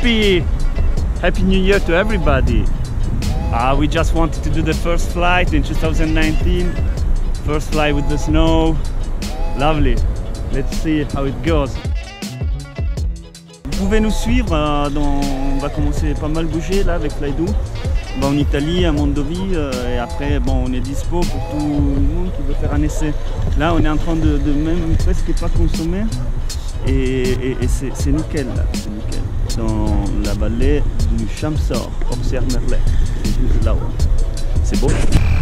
Happy New Year to everybody. We just wanted to do the first flight in 2019. First flight with the snow. Lovely. Let's see how it goes. Vous pouvez nous suivre, on va commencer pas mal bouger là avec FlyDOO. En Italie, à Mondovi, et après bon, on est dispo pour tout le monde qui veut faire un essai. Là on est en train de même presque pas consommer et c'est nickel là, c'est nickel. Dans la vallée du Chamsor, Observe Merlet, c'est juste là-haut. C'est beau.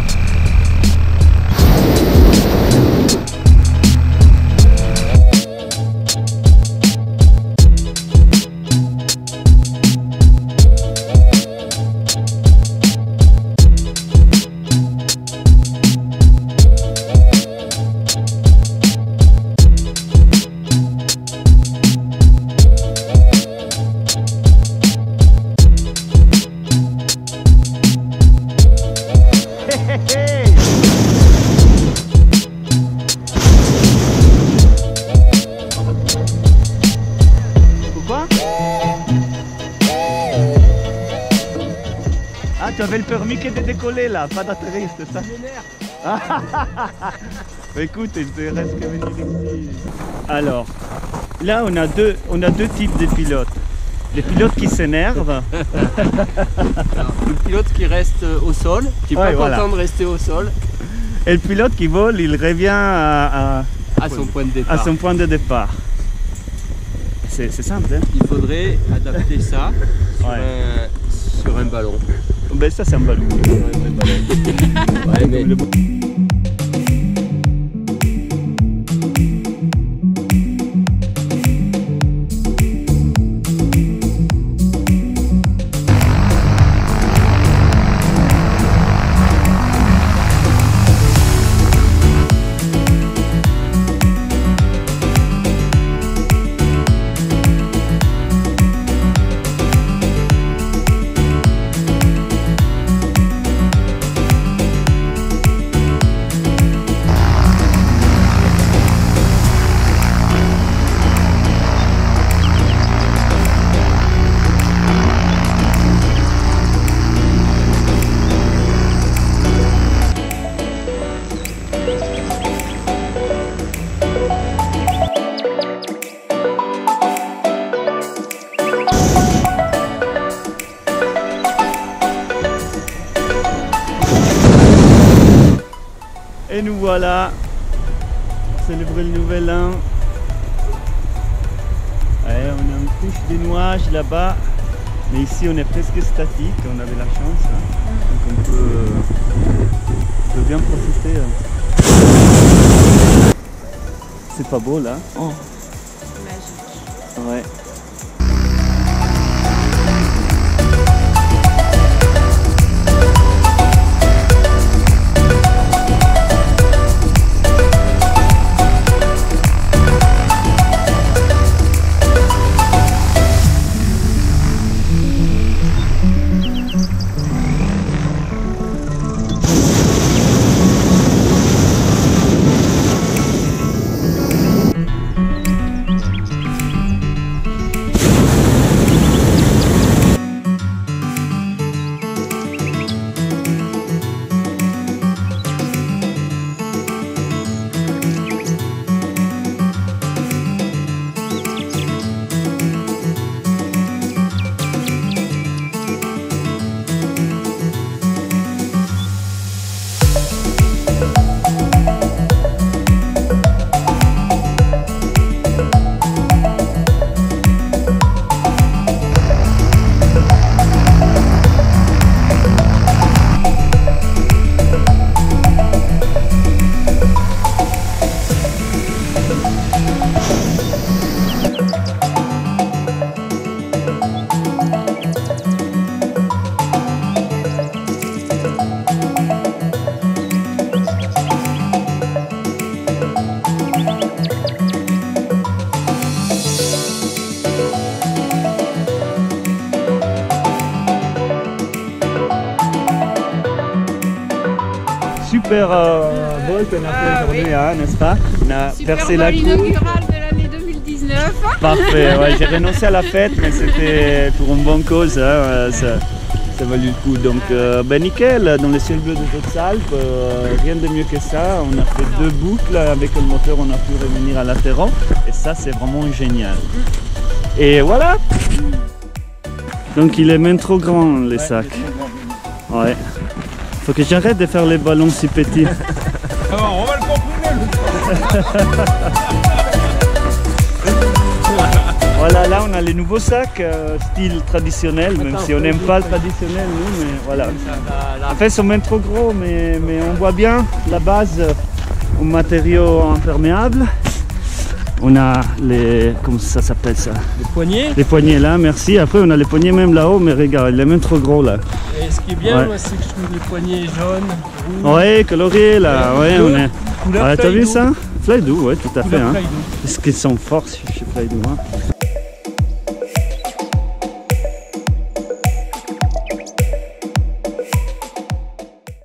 Pourquoi? Ah, tu avais le permis que de décoller là, pas d'atterrir, c'est ça? Écoute, il te reste qu'à venir ici. Alors, là on a deux types de pilotes. Les pilotes qui s'énervent. Le pilote qui reste au sol, qui n'est pas content de rester au sol. Et le pilote qui vole, il revient à son point de départ. À son point de départ. C'est simple. Hein? Il faudrait adapter ça sur un ballon. Ben ça c'est un ballon. Ouais, mais... Et nous voilà, célébrer le nouvel an. Ouais, on a une couche de nuages là-bas, mais ici on est presque statique, on avait la chance, hein. Donc on peut bien profiter. Hein. C'est pas beau là? Oh. Magique. Ouais. Super vol qu'on a fait aujourd'hui, hein, n'est-ce pas? On a super percé vol la cour. inaugural de l'année 2019. neuf. Parfait, ouais, j'ai renoncé à la fête, mais c'était pour une bonne cause, hein, ça valait le coup. Donc ben nickel, dans le ciel bleu des Hautes-Alpes, rien de mieux que ça. On a fait 2 boucles, avec le moteur on a pu revenir à l'Ateron, et ça c'est vraiment génial. Et voilà. Donc il est même trop grand les sacs. Ouais. Faut que j'arrête de faire les ballons si petits. Alors, on va le comprimer. Voilà, là on a les nouveaux sacs style traditionnel, même si on n'aime pas le traditionnel nous, mais voilà. En fait ils sont même trop gros, mais on voit bien la base en matériaux imperméables. On a les, comment ça s'appelle ça? Les poignées. Les poignées là, merci. Après on a les poignées même là-haut, mais regarde, il est même trop gros là. Et ce qui est bien, ouais, moi, c'est que je trouve les poignées jaunes, rouges. Ouais, colorés là, ouais, on est. Couleur Ah, t'as vu FlyDOO. ça? FlyDOO, ouais, tout à fait. Hein. FlyDOO. Parce qu'ils sont forts chez FlyDOO. Hein.